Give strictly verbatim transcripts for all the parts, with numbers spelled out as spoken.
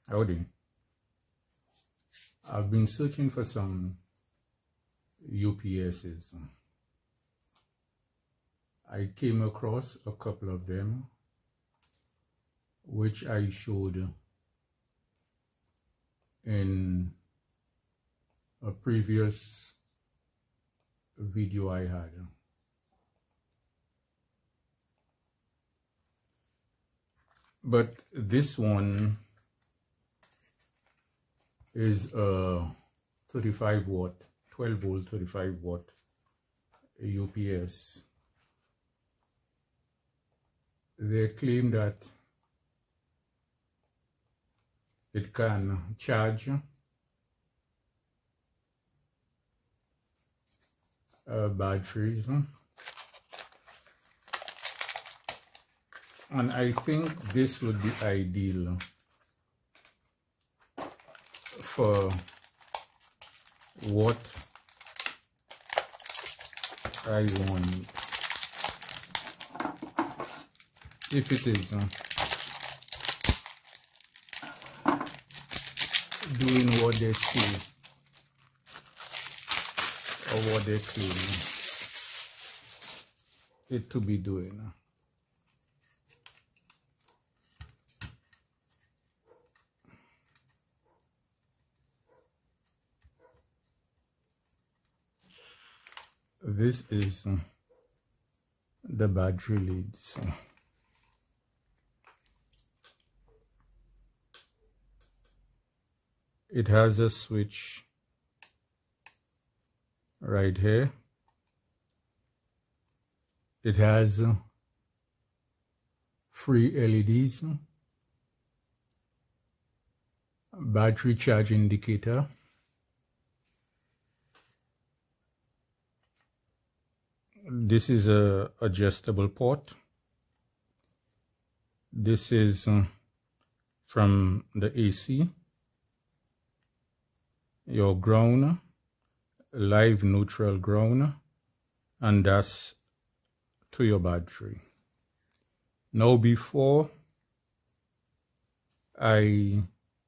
Howdy. I've been searching for some U P S's. I came across a couple of them, which I showed in a previous video I had. But this one is a thirty-five watt, twelve volt, thirty-five watt U P S. They claim that it can charge uh, batteries, and I think this would be ideal for what I want. If it is uh, doing what they say or what they claim it to be doing. This is uh, the battery leads. It has a switch right here. It has uh, three L E Ds, battery charge indicator, this is a adjustable port. This is uh, from the A C, your ground, live neutral ground, and that's to your battery. Now, before I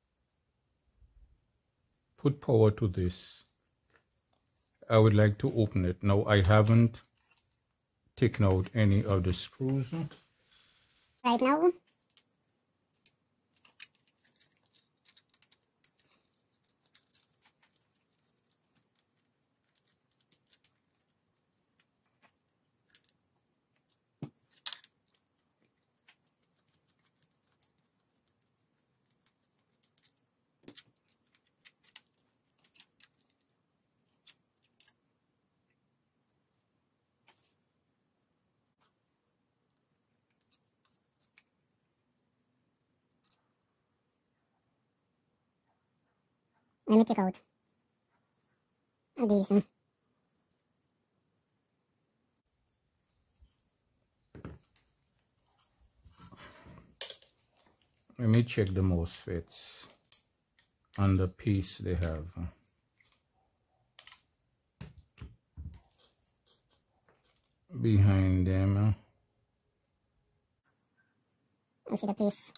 put power to this, I would like to open it. Now, I haven't taken out any of the screws right now. Let me take out these. um, Let me check the MOSFETs and the piece they have. Behind them. I see the piece.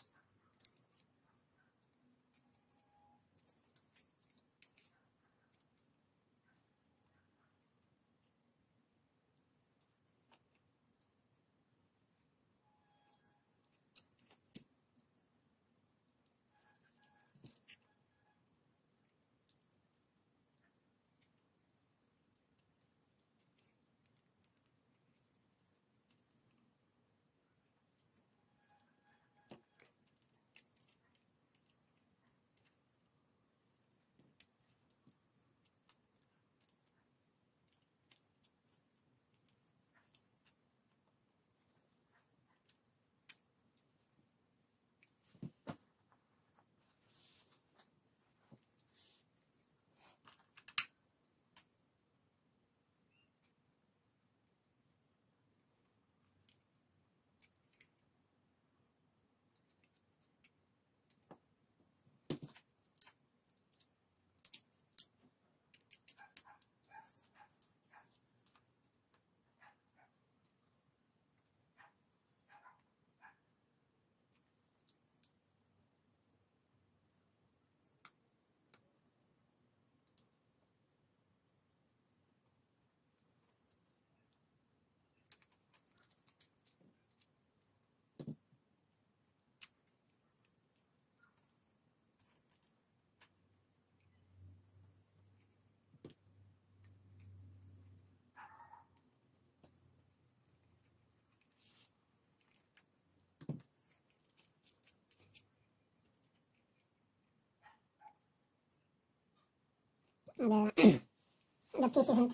the, the piece isn't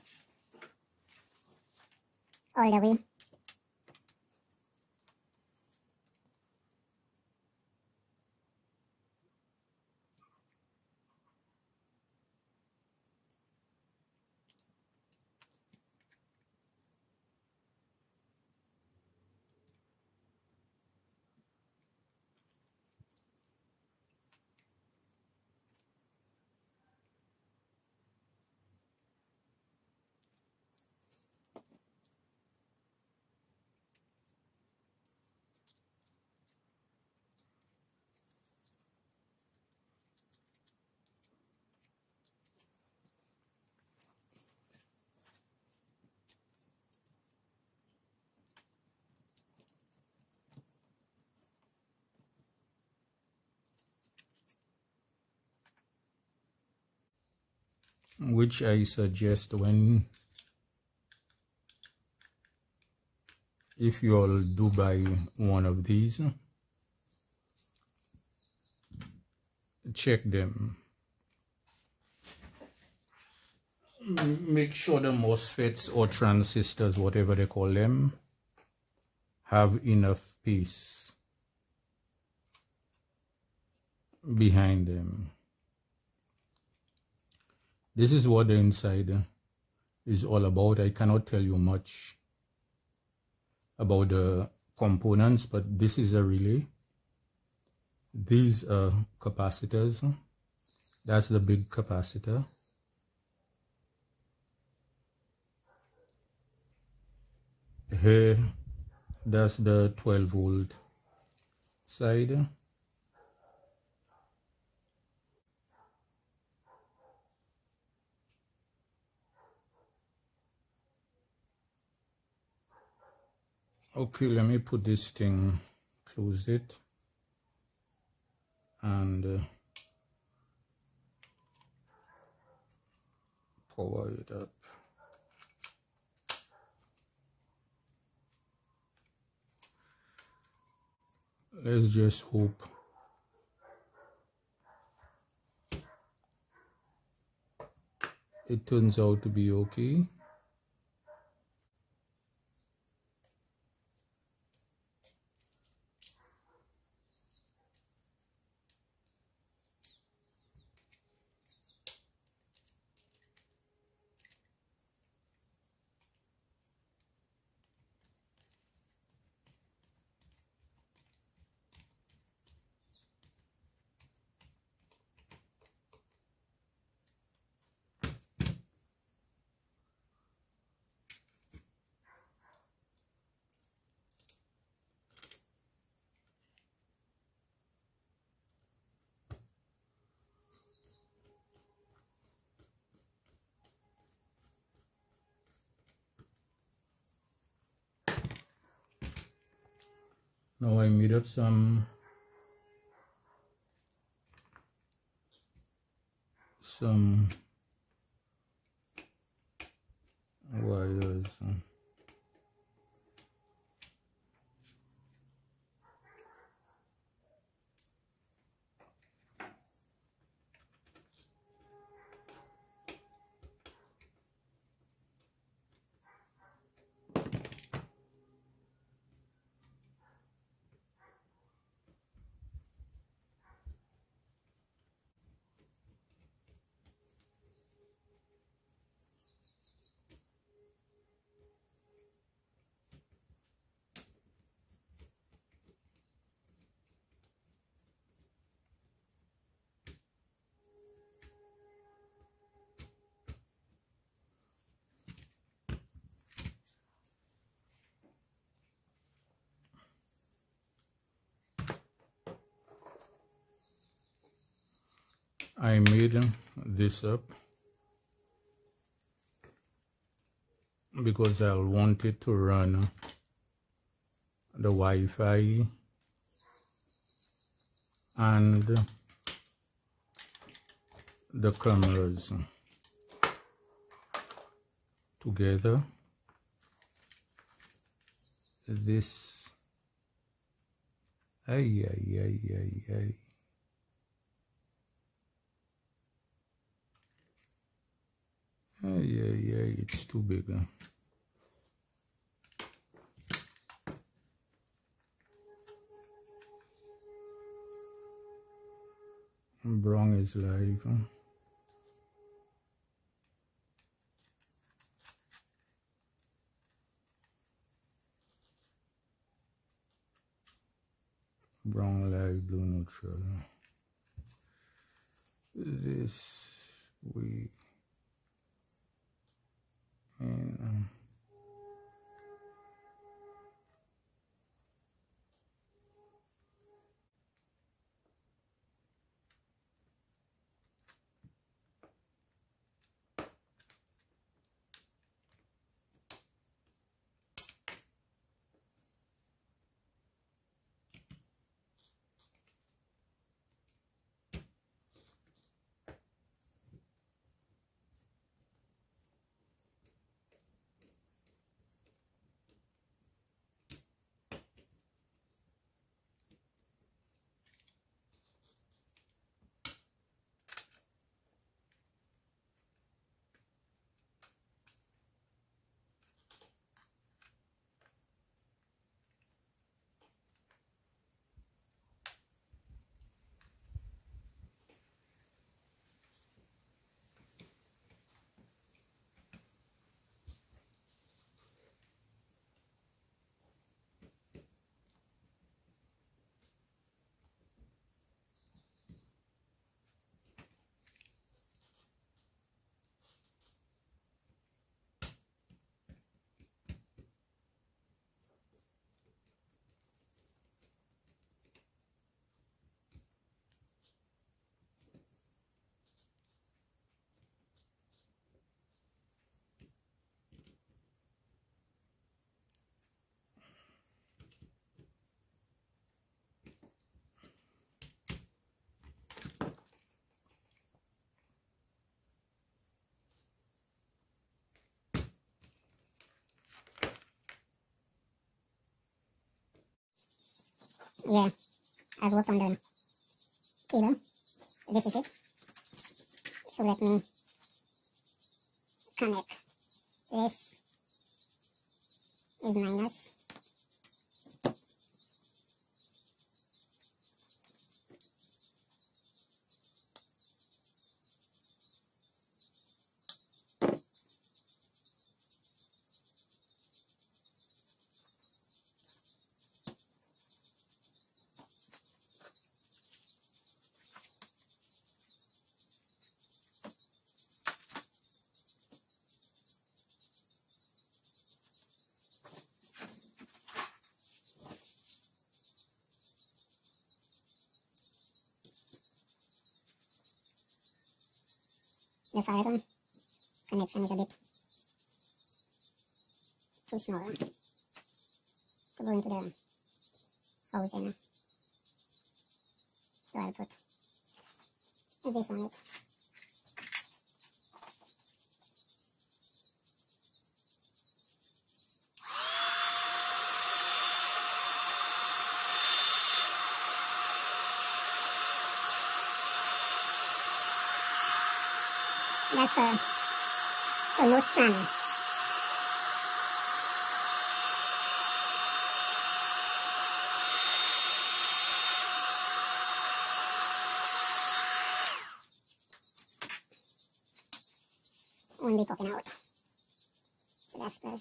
all the way. Which I suggest when, if you all do buy one of these, check them. Make sure the MOSFETs or transistors, whatever they call them, have enough space behind them. This is what the inside is all about. I cannot tell you much about the components, but this is a relay. These are capacitors. That's the big capacitor. Here, that's the twelve volt side. Okay, let me put this thing, close it, and uh, power it up. Let's just hope it turns out to be okay. Now I made up some some wires. I made this up because I want it to run the Wi-Fi and the cameras together. This, ay, ay, ay, ay, ay. it's too big. Huh? Brown is live. Huh? Brown live, blue neutral. This we and um, Yeah, I've worked on the cable. This is it. So let me connect. This is minus. The Faraday connection is a bit too small to go into the housing. So I'll put this on it. That's the so no strand. Won't be popping out. So that's plus.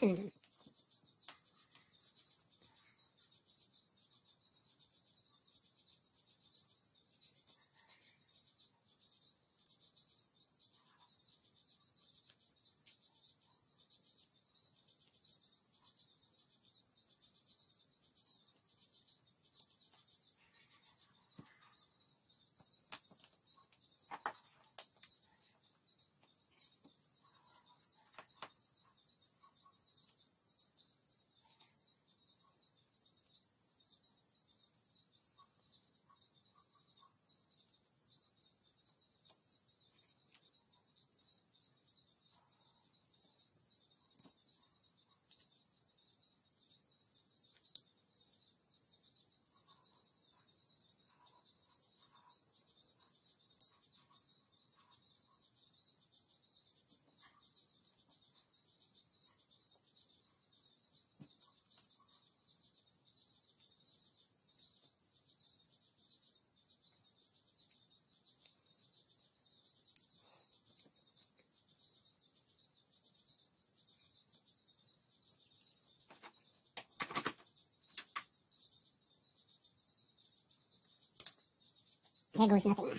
Hmm. Here goes nothing.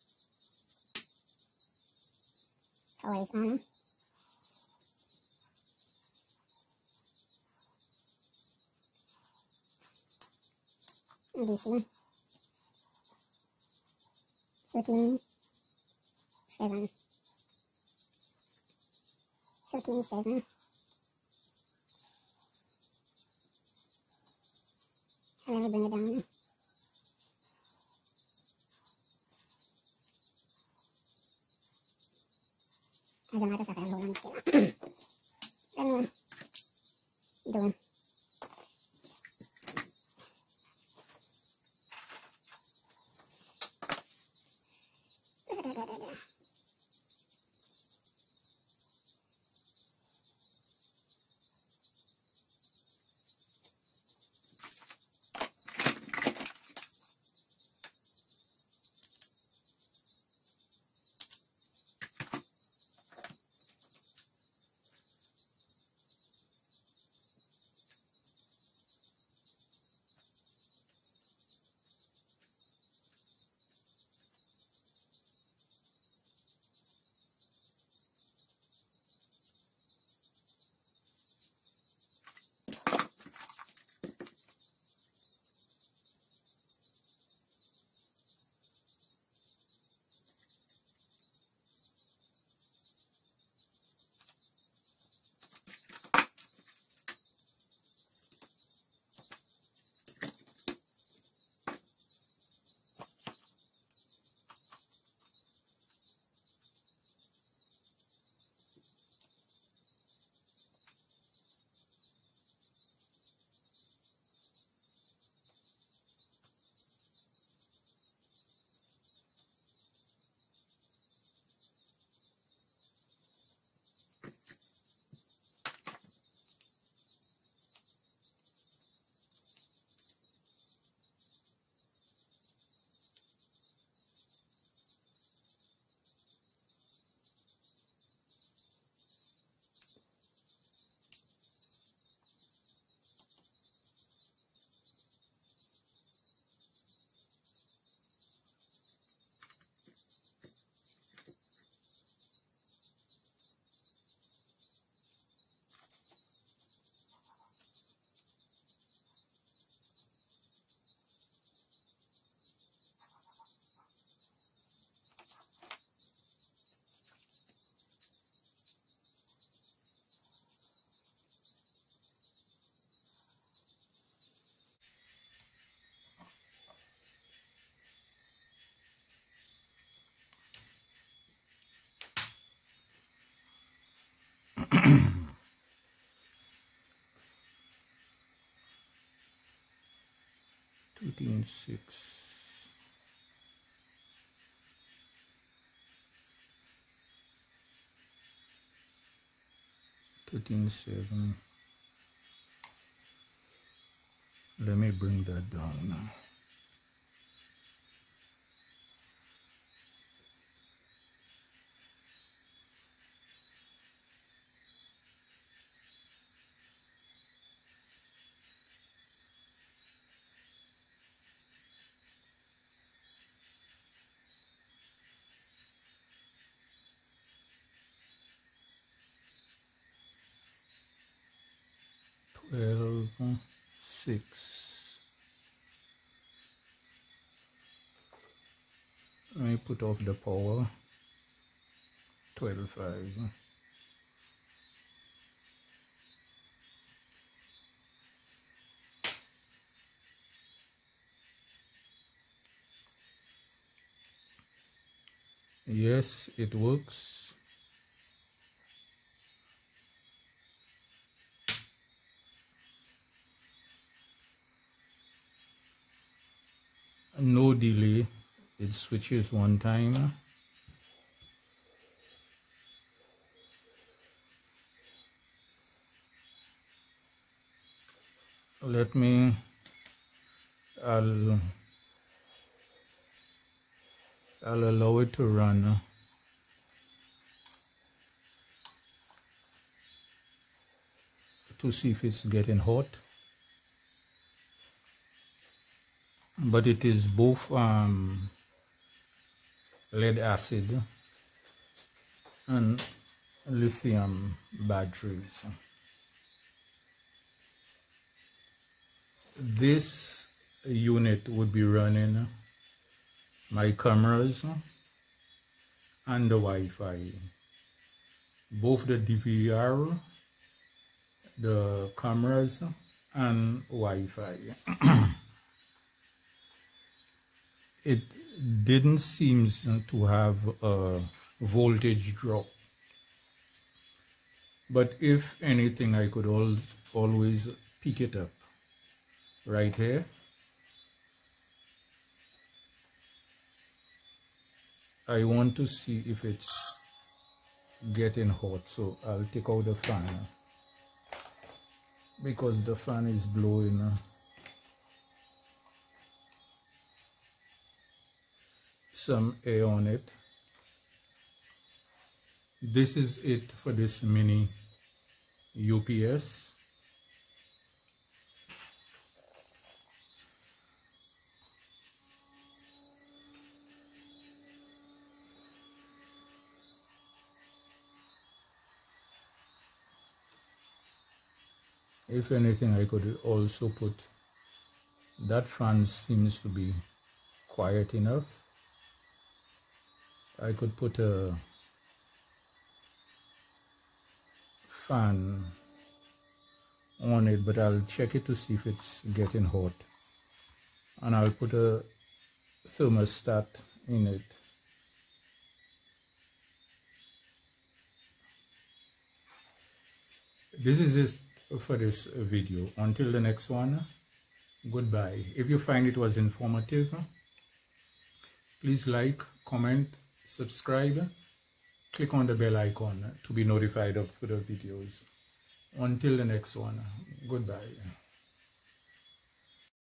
Power is on. D C. thirteen, seven. thirteen, seven. Let me bring it down. As a matter of fact, I'll hold on still. Let me do it. thirteen, six. thirteen, seven. Let me bring that down now. twelve six. Let me put off the power. twelve five. Yes, it works. No delay. It switches one time. Let me, I'll, I'll allow it to run to see if it's getting hot. But it is both um, lead acid and lithium batteries. This unit would be running my cameras and the Wi-Fi, both the D V R, the cameras and Wi-Fi. It didn't seem to have a voltage drop, but if anything, I could al always pick it up right here. I want to see if it's getting hot, so I'll take out the fan because the fan is blowing some air on it. This is it for this mini U P S. If anything, I could also put, that fan seems to be quiet enough. I could put a fan on it, but I'll check it to see if it's getting hot. And I'll put a thermostat in it. This is it for this video. Until the next one, goodbye. If you find it was informative, please like, comment, subscribe, click on the bell icon to be notified of further videos. Until the next one, goodbye.